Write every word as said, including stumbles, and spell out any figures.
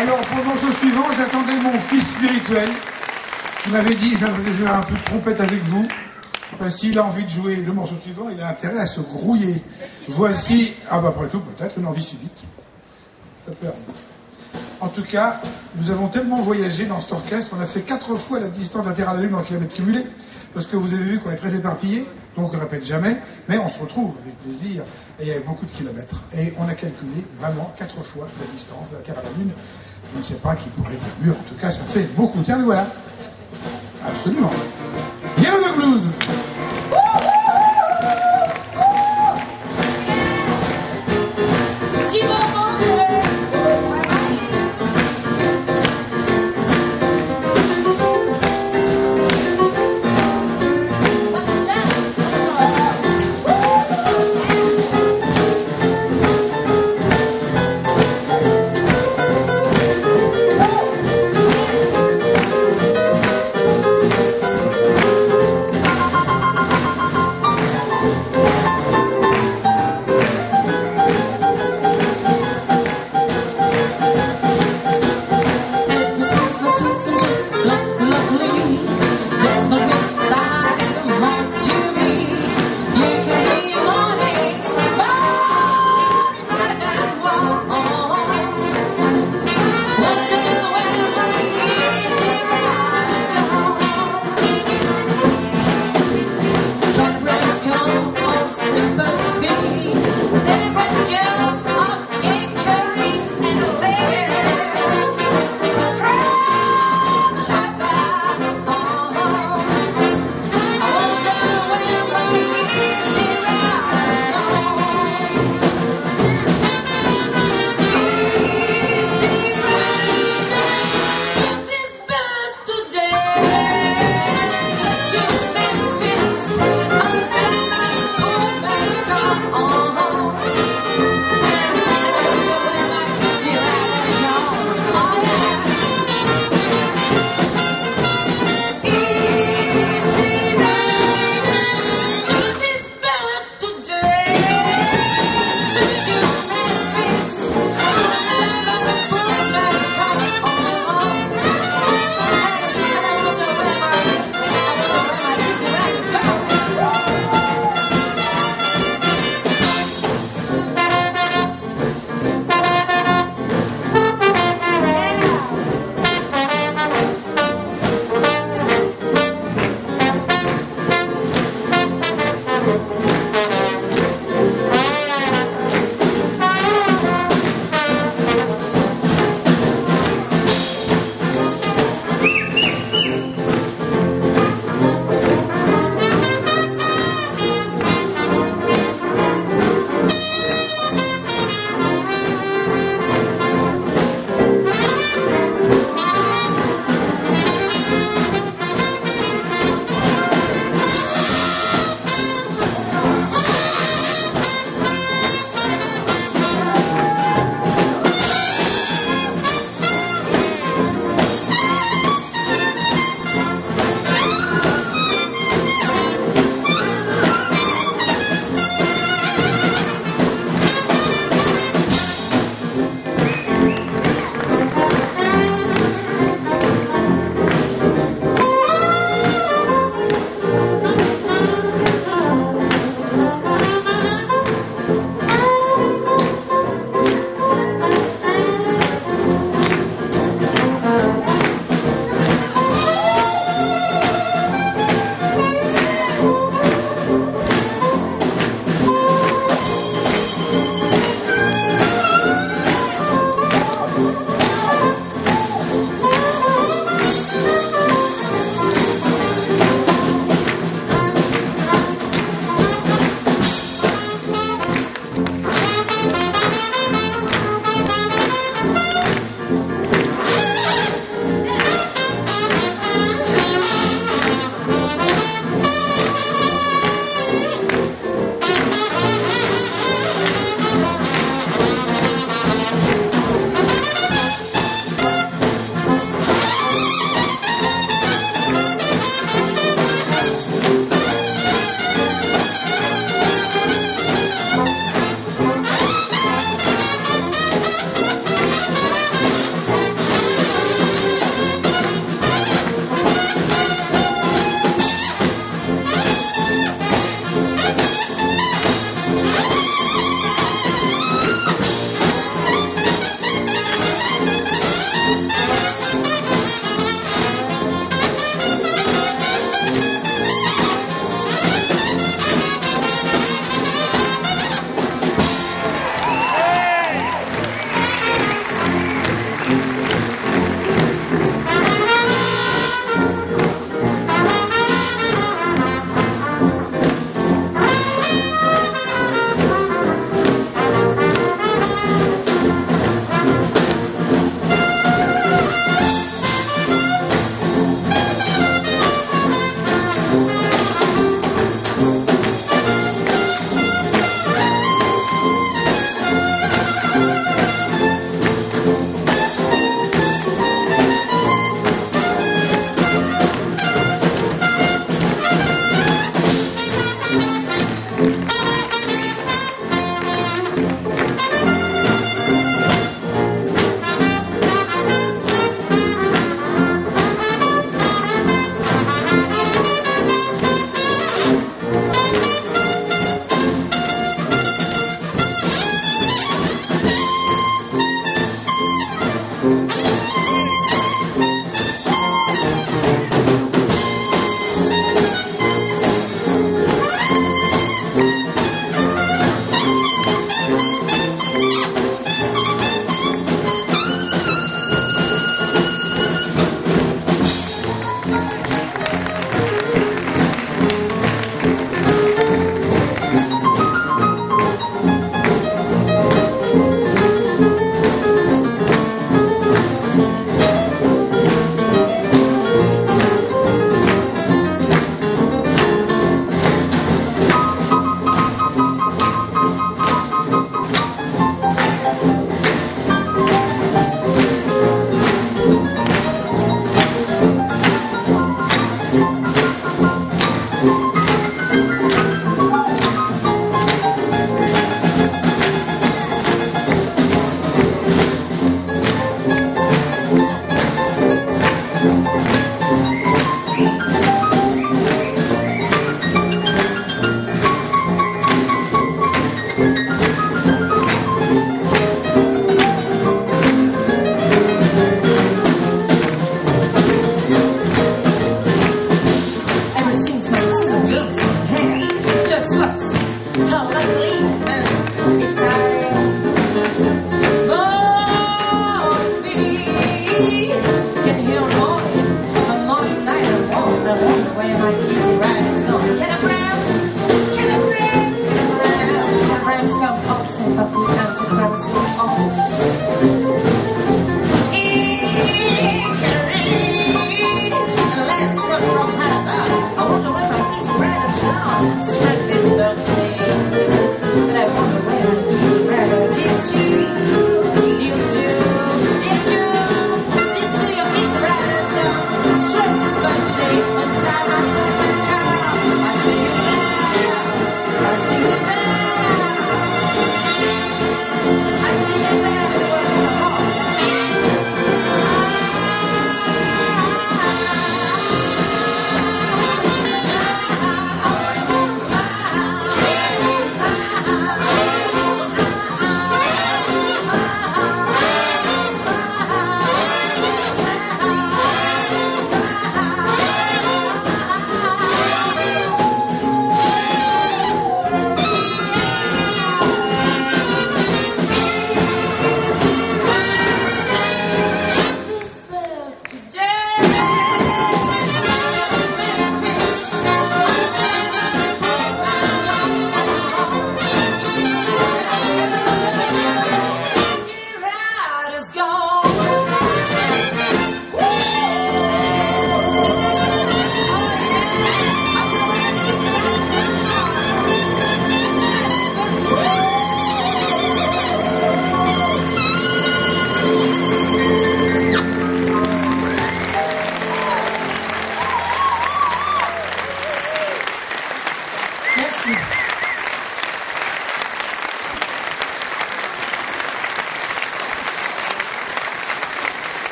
Alors, pour le morceau suivant, j'attendais mon fils spirituel, qui m'avait dit, j'aimerais jouer un peu de trompette avec vous. Parce qu'il a envie de jouer le morceau suivant, il a intérêt à se grouiller. Voici, ah bah après tout, peut-être une envie subite. Ça peut arriver. En tout cas, nous avons tellement voyagé dans cet orchestre, on a fait quatre fois la distance de la Terre à la Lune en kilomètres cumulés, parce que vous avez vu qu'on est très éparpillés, donc on ne répète jamais, mais on se retrouve avec plaisir, et il y avait beaucoup de kilomètres. Et on a calculé vraiment quatre fois la distance de la Terre à la Lune. Je ne sais pas qui pourrait dire mieux, en tout cas, ça fait beaucoup. Tiens, le voilà. Absolument. Yellow the Blues. Petit moment de...